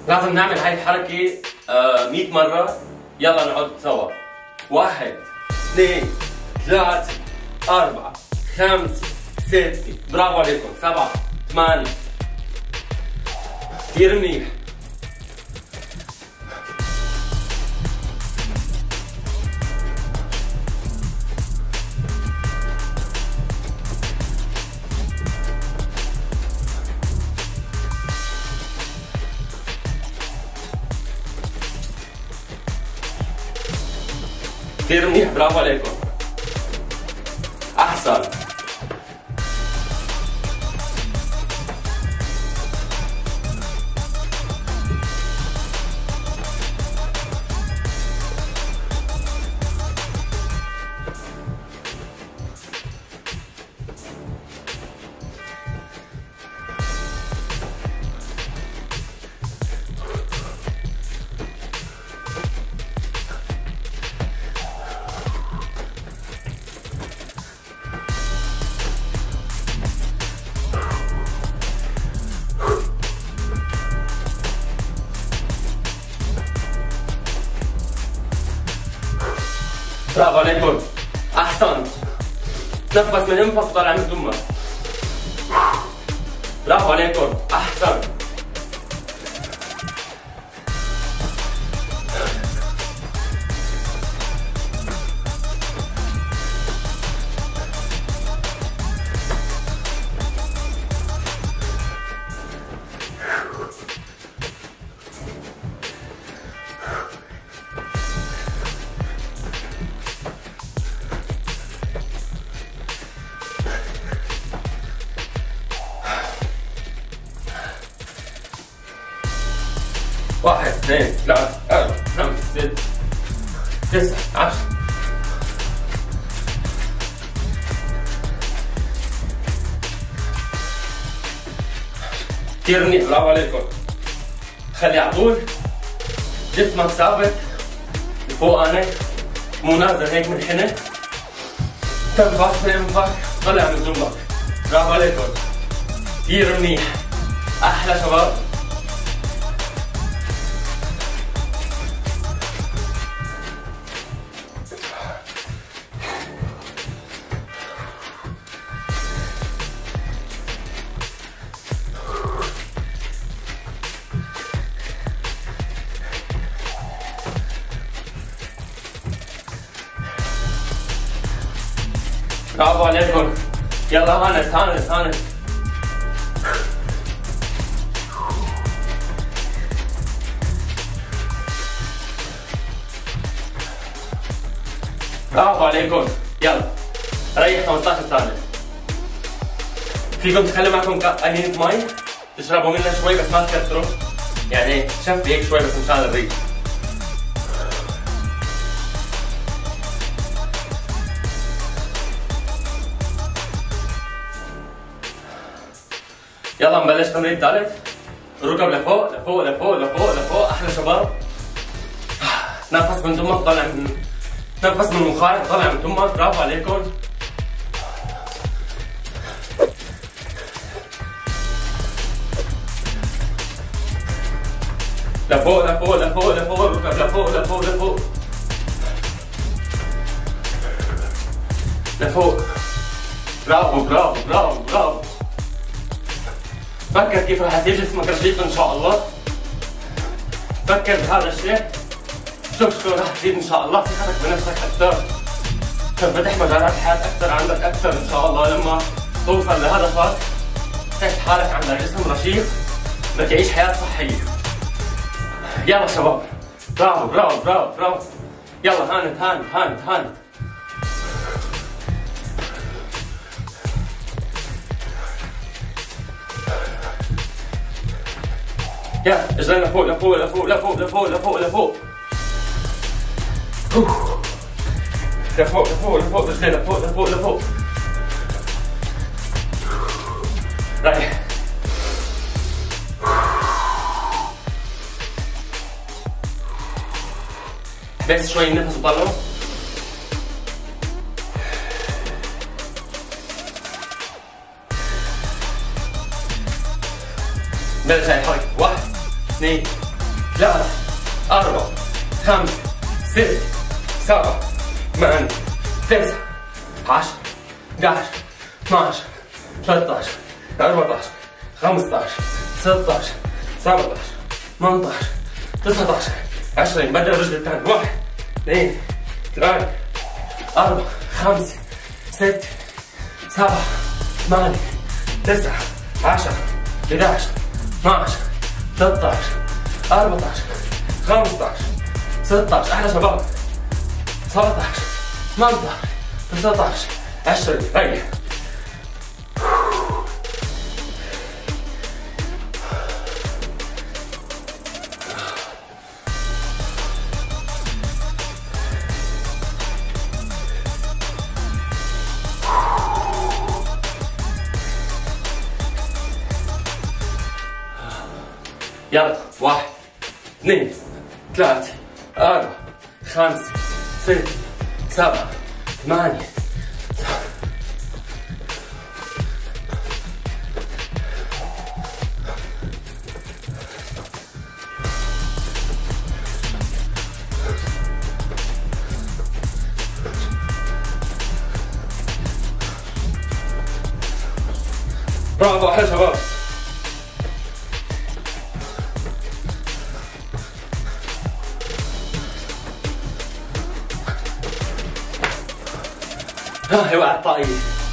لازم نعمل هاي الحركة 100 مرة. يلا نقعد سوا. 1 2 3 4 5 6. برافو عليكم. 7 8. كثير منيح. كثير منيح. برافو عليكم. احسن. برافو عليكم. احسن. تنفس من انفك وطلع من دمك. برافو عليكم. احسن. واحد اثنين ثلاثة أربعة خمسة ستة 9 10. كثير منيح. برافو عليكم. خلي على طول جسمك ثابت فوقانك، مو نازل هيك منحنى. تنفس من انفك، طلع من دمك. برافو عليكم. كثير منيح. احلى شباب. برافو عليكم. يلا هانت هانت هانت. برافو عليكم. يلا ريح 15 ثانية. فيكم تخلي معكم قنينة مي تشربوا منها شوي بس ما تكثروا، يعني شفي هيك شوي بس مشان الريق. يلا نبلش تمرين ثالث. الركب لفوق لفوق لفوق لفوق لفوق. احلى شباب. نفس من دمك طلع من نفس من المخاط طلع من دمك. برافو عليكم. لفوق لفوق لفوق لفوق. الركب لفوق لفوق لفوق لفوق. برافو برافو برافو برافو. فكر كيف رح يصير جسمك رشيق ان شاء الله. فكر بهذا الشيء. شوف شو رح تصير ان شاء الله. ثقتك بنفسك اكثر، تنفتح مجالات حياة اكثر عندك اكثر ان شاء الله. لما توصل لهدفك تحس حالك عندك جسم رشيق بتعيش حياة صحية. يلا شباب. برافو برافو برافو برافو. يلا هانت هانت هانت هانت. يلا اجرينا لفوق لفوق لفوق لفوق لفوق لفوق لفوق. لفوق لفوق لفوق. اجرينا لفوق لفوق لفوق. رايح. بس شوي نفس وطلعوا. بلش هاي الحركة. 1 2 3 4 5 6 7 8 9 10 11 12 13 14 15 16 17 18 19 20. بدل الرجل الثاني. 1 2 3 4 5 6 7 8 9 10 11 12 13 14 15 16. احلى شباب. 17 18 19 20. ريح. يلا. 1 2 3 4 5 6 7 8 برافو. احلى شباب. هاي وقعت طاقية.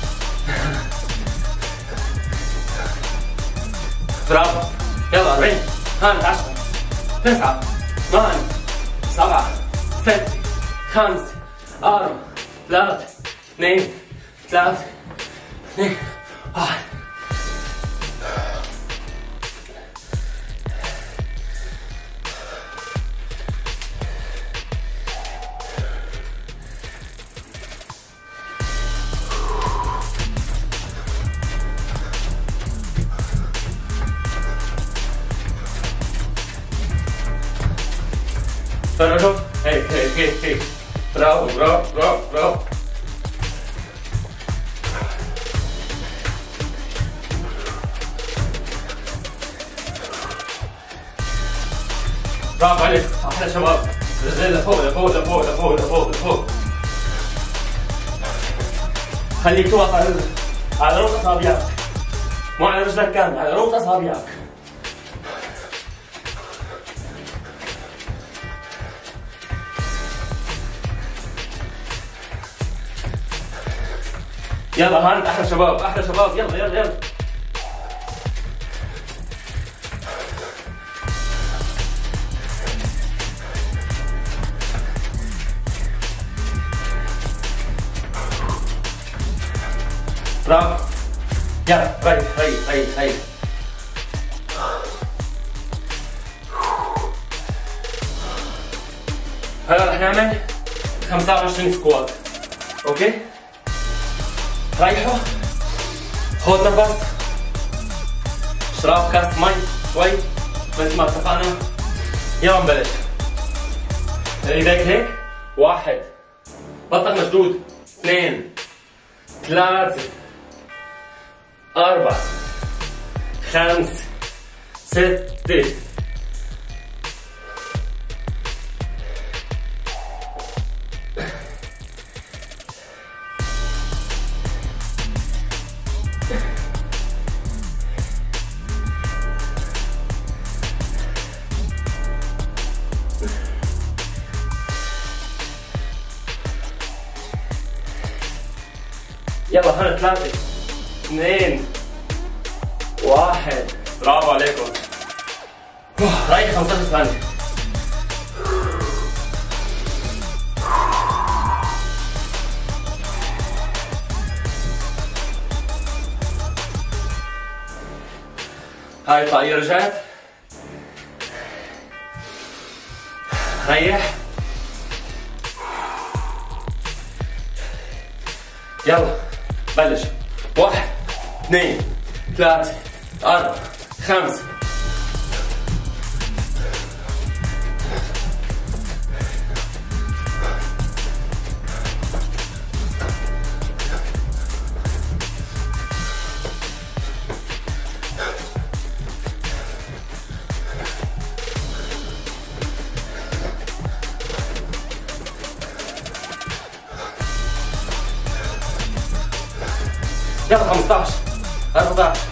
برافو. يلا 40. هانت 10 9 8 7 6 5 4 3 2 3 2 1. فرجوا. هيك هيك هيك هيك. برافو برافو برافو برافو. برافو عليك. احلى شباب. رجلين لفوق لفوق لفوق لفوق لفوق لفوق. خليك توقف على رؤوس اصابعك، مو على رجلك كامل، على رؤوس اصابعك. يلا هانت. احلى شباب احلى شباب. يلا يلا يلا. برافو. يلا ريح ريح ريح ريح. هلا رح نعمل 25 سكوات. اوكي؟ ريحوا. خذ نفس. اشرب كاس مي شوي مثل ما اتفقنا. يلا نبلش. ايديك هيك. 1 بطنك مشدود. 2 3 4 5 6 يلا هنا 3 2 1. برافو عليكم. ريح 15 ثانية. هاي الطاقية رجعت. ريح. يلا بلش. 1 2 3 4 5 6 يلا 15 14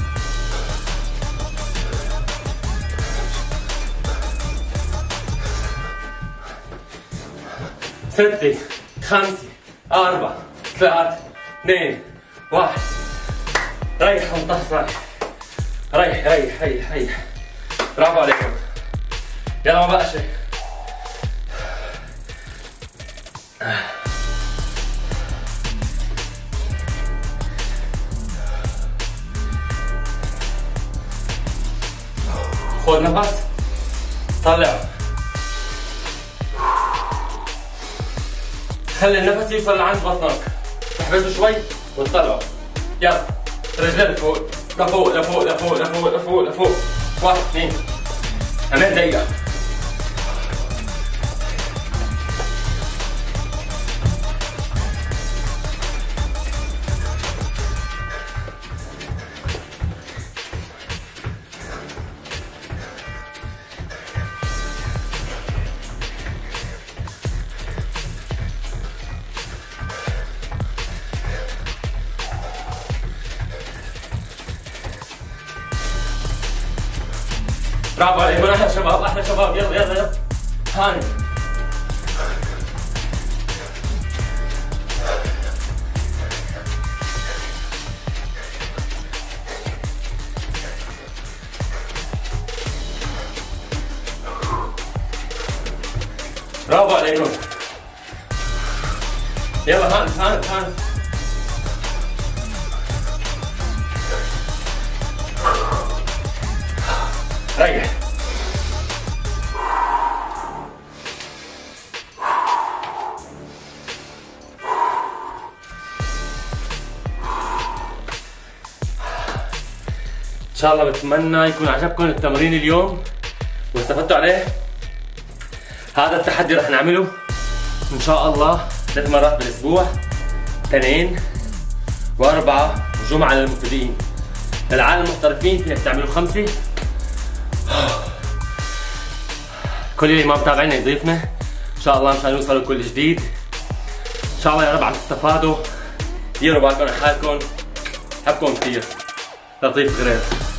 6 5 4 3 2 1. ريح 15 ثانية. ريح ريح ريح ريح. برافو عليكم. يلا ما بقى شيء. خذ نفس، طلع، خلي النفس يوصل لعند بطنك، تحبسه شوي وتطلعه. يلا رجلين لفوق لفوق لفوق لفوق لفوق لفوق لفوق. 1 2 كمان دقيقة. برافو عليكم، احلى شباب احلى شباب. يلا يلا يلا هاني. برافو عليكم. يلا هاني هاني هاني. ريح. ان شاء الله بتمنى يكون عجبكم التمرين اليوم واستفدتوا عليه. هذا التحدي رح نعمله ان شاء الله 3 مرات بالاسبوع، اثنين واربعة وجمعة للمبتدئين. للعالم المحترفين فينك تعملوا 5. كل اللي ما متابعينا يضيفنا ان شاء الله مشان يوصلوا كل جديد. ان شاء الله يا رب عم تستفادوا. ديروا بالكم على حالكم، بحبكم كثير. لطيف غريب.